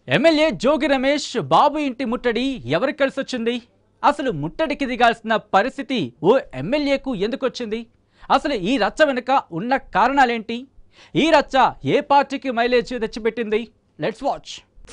MLA Jogi Ramesh Babu ఇంటి ముట్టడి ఎవరికి కలిసొచ్చింది? అసలు ముట్టడికి దిగాల్సిన పరిస్థితి ఓ ఎమ్మెల్యేకు ఎందుకు వచ్చింది? అసలు ఈ రచ్చ వెనుక ఉన్న కారణాలేంటి? ఈ రచ్చ ఏ పార్టీకి మైలేజ్ తెచ్చిపెట్టింది? Let's watch.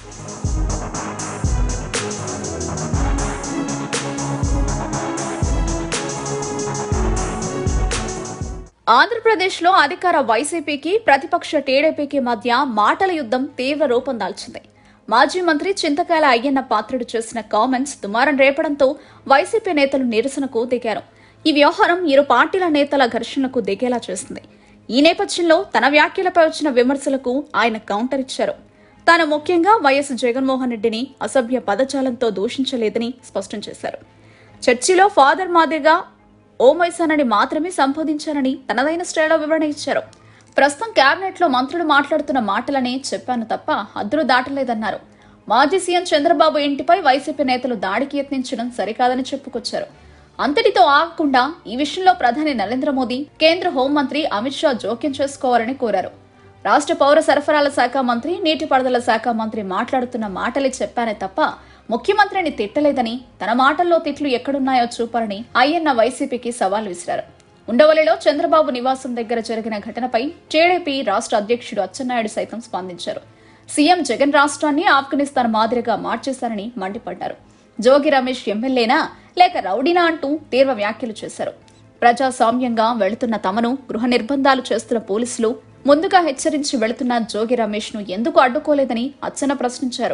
ఆంధ్రప్రదేశ్లో అధికార వైసీపీకి ప్రతిపక్ష టీడీపీకి మధ్య మాటల యుద్ధం తీవ్ర రూపం దాల్చింది. మాజీ మంత్రి చింతకాయల అయ్యన్న పాత్రుడు చేసిన కామెంట్స్ దుమారం రేపడంతో వైసీపీ నేతలు నిరసనకు దిగారు. ఈ వ్యవహారం ఇరు పార్టీల నేతల ఘర్షణకు దిగేలా చేసింది. ఈ నేపథ్యంలో తన వ్యాఖ్యలపై వచ్చిన విమర్శలకు ఆయన కౌంటర్ ఇచ్చారు. తాను ముఖ్యంగా వైఎస్ జగన్మోహన్ రెడ్డిని అసభ్య పదజాలంతో దూషించలేదని స్పష్టం చేశారు. చర్చిలో ఫాదర్ మాదిరిగా ఓమైసానని మాత్రమే సంబోధించారని తనదైన స్టైల్లో వివరణ ఇచ్చారు. ప్రస్తుతం కేబినెట్ లో మంత్రులు మాట్లాడుతున్న మాటలనే చెప్పాను తప్ప హద్దులు దాటలేదన్నారు. మాజీ సీఎం చంద్రబాబు ఇంటిపై వైసీపీ నేతలు దాడికి యత్నించడం సరికాదని చెప్పుకొచ్చారు. అంతటితో ఆగకుండా ఈ విషయంలో ప్రధాని నరేంద్ర మోదీ, కేంద్ర హోంమంత్రి అమిత్ షా జోక్యం చేసుకోవాలని కోరారు. రాష్ట్ర పౌర సరఫరాల శాఖ మంత్రి, నీటిపారుదల శాఖ మంత్రి మాట్లాడుతున్న మాటలే చెప్పానే తప్ప ముఖ్యమంత్రిని తిట్టలేదని, తన మాటల్లో తిట్లు ఎక్కడున్నాయో చూపాలని అయ్యన్న వైసీపీకి సవాల్ విసిరారు. ఉండవల్లిలో చంద్రబాబు నివాసం దగ్గర జరిగిన ఘటనపై టీడీపీ రాష్ట్ర అధ్యక్షుడు అచ్చెన్నాయుడు సైతం స్పందించారు. సీఎం జగన్ రాష్ట్రాన్ని ఆఫ్ఘనిస్తాన్ మాదిరిగా మార్చేశారని మండిపడ్డారు. జోగి రమేష్ ఎమ్మెల్యేనా లేక రౌడీనా అంటూ తీవ్ర వ్యాఖ్యలు చేశారు. ప్రజాస్వామ్యంగా వెళుతున్న తమను గృహ నిర్బంధాలు చేస్తున్న పోలీసులు ముందుగా హెచ్చరించి వెళుతున్న జోగి రమేష్ ను ఎందుకు అడ్డుకోలేదని అచ్చెన్న ప్రశ్నించారు.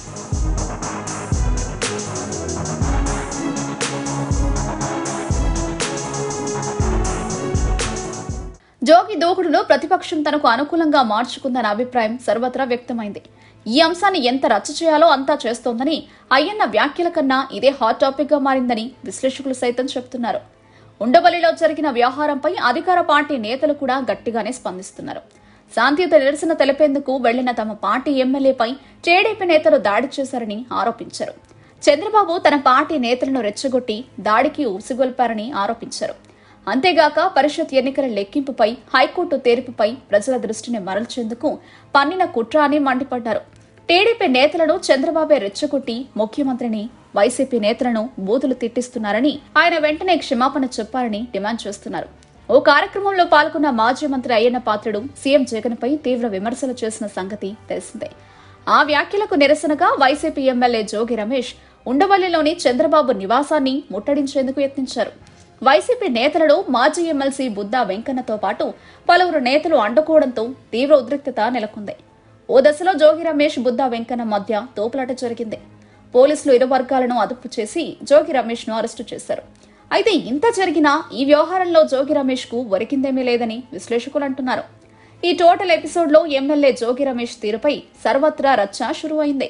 జోగి దూకుడును ప్రతిపక్షం తనకు అనుకూలంగా మార్చుకుందన్న అభిప్రాయం సర్వత్రా వ్యక్తమైంది. ఈ అంశాన్ని ఎంత రచ్చ చేయాలో అంతా చేస్తోందని, అయ్యన్న వ్యాఖ్యల కన్నా ఇదే హాట్ టాపిక్ గా మారిందని విశ్లేషకులు సైతం చెబుతున్నారు. ఉండవల్లిలో జరిగిన వ్యవహారంపై అధికార పార్టీ నేతలు కూడా గట్టిగానే స్పందిస్తున్నారు. శాంతియుత నిరసన తెలిపేందుకు వెళ్లిన తమ పార్టీ ఎమ్మెల్యేపై టీడీపీ నేతలు దాడి చేశారని ఆరోపించారు. చంద్రబాబు తన పార్టీ నేతలను రెచ్చగొట్టి దాడికి ఉసిగొల్పారని ఆరోపించారు. అంతేగాక పరిషత్ ఎన్నికల లెక్కింపుపై హైకోర్టు తీర్పుపై ప్రజల దృష్టిని మరల్చేందుకు పన్నిన కుట్ర అని మండిపడ్డారు. టీడీపీ నేతలను చంద్రబాబే రెచ్చగొట్టి ముఖ్యమంత్రిని, వైసీపీ నేతలను బూతులు తిట్టిస్తున్నారని, ఆయన వెంటనే క్షమాపణ చెప్పాలని డిమాండ్ చేస్తున్నారు. ఓ కార్యక్రమంలో పాల్గొన్న మాజీ మంత్రి అయ్యన్న పాత్రుడు సీఎం జగన్ పై తీవ్ర విమర్శలు చేసిన సంగతి తెలిసిందే. ఆ వ్యాఖ్యలకు నిరసనగా వైసీపీ ఎమ్మెల్యే జోగి రమేష్ ఉండవల్లిలోని చంద్రబాబు నివాసాన్ని ముట్టడించేందుకు యత్నించారు. వైసీపీ నేతలను మాజీ ఎమ్మెల్సీ బుద్దా వెంకన్నతో పాటు పలువురు నేతలు అడ్డుకోవడంతో తీవ్ర ఉద్రిక్తత నెలకొంది. ఓ దశలో జోగి రమేష్, బుద్దా వెంకన్న మధ్య తోపులాట జరిగింది. పోలీసులు ఇరు వర్గాలను అదుపు చేసి జోగి రమేష్ ను అరెస్టు చేశారు. అయితే ఇంత జరిగినా ఈ వ్యవహారంలో జోగి రమేష్ కు ఒరికిందేమీ లేదని విశ్లేషకులు అంటున్నారు. ఈ టోటల్ ఎపిసోడ్ లో ఎమ్మెల్యే జోగి రమేష్ తీరుపై సర్వత్రా రచ్చ షురువైంది.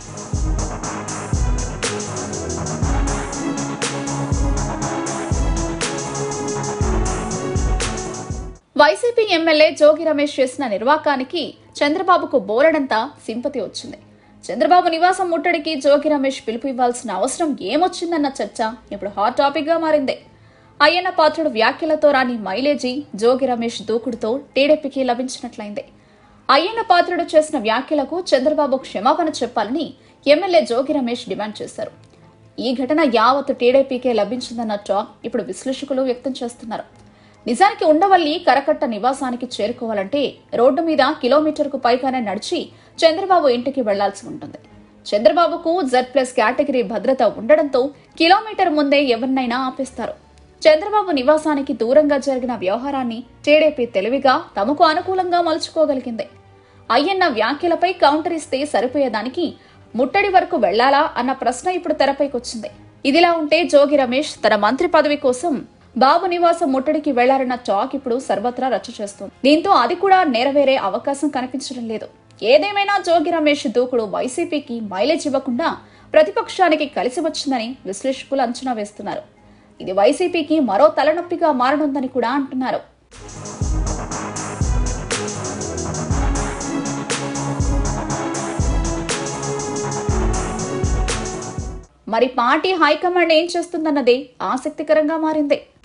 వైసీపీ ఎమ్మెల్యే జోగి రమేష్ చేసిన నిర్వాకానికి చంద్రబాబుకు బోలెడంతా సింపతి వచ్చింది. చంద్రబాబు నివాసం ముట్టడికి జోగి రమేష్ పిలుపు ఇవ్వాల్సిన అవసరం ఏమొచ్చిందన్న చర్చ ఇప్పుడు హాట్ టాపిక్ గా మారింది. అయ్యన్న పాత్రుడు వ్యాఖ్యలతో రాని మైలేజీ జోగి రమేష్ దూకుడుతో టీడీపీకి లభించినట్లయింది. అయ్యన్న పాత్రుడు చేసిన వ్యాఖ్యలకు చంద్రబాబు క్షమాపణ చెప్పాలని ఎమ్మెల్యే జోగి రమేష్ డిమాండ్ చేశారు. ఈ ఘటన యావత్ టీడీపీకే లభించిందన్న టాక్ ఇప్పుడు విశ్లేషకులు వ్యక్తం చేస్తున్నారు. నిజానికి ఉండవల్లి కరకట్ట నివాసానికి చేరుకోవాలంటే రోడ్డు మీద కిలోమీటర్కు పైగానే నడిచి చంద్రబాబు ఇంటికి వెళ్లాల్సి ఉంటుంది. చంద్రబాబుకు Z+ కేటగిరీ భద్రత ఉండడంతో కిలోమీటర్ ముందే ఎవరినైనా ఆపేస్తారు. చంద్రబాబు నివాసానికి దూరంగా జరిగిన వ్యవహారాన్ని టీడీపీ తెలివిగా తమకు అనుకూలంగా మలుచుకోగలిగింది. అయ్యన్న వ్యాఖ్యలపై కౌంటర్ ఇస్తే సరిపోయేదానికి ముట్టడి వరకు వెళ్లాలా అన్న ప్రశ్న ఇప్పుడు తెరపైకొచ్చింది. ఇదిలా ఉంటే జోగి రమేష్ తన మంత్రి పదవి కోసం బాబు నివాసం ముట్టడికి వెళ్లారన్న టాక్ ఇప్పుడు సర్వత్రా రచ్చ చేస్తోంది. దీంతో అది కూడా నెరవేరే అవకాశం కనిపించడం లేదు. ఏదేమైనా జోగి రమేష్ దూకుడు వైసీపీకి మైలేజ్ ఇవ్వకుండా ప్రతిపక్షానికి కలిసి వచ్చిందని విశ్లేషకులు అంచనా వేస్తున్నారు. ఇది వైసీపీకి మరో తలనొప్పిగా మారనుందని కూడా అంటున్నారు. మరి పార్టీ హైకమాండ్ ఏం చేస్తుందన్నదే ఆసక్తికరంగా మారింది.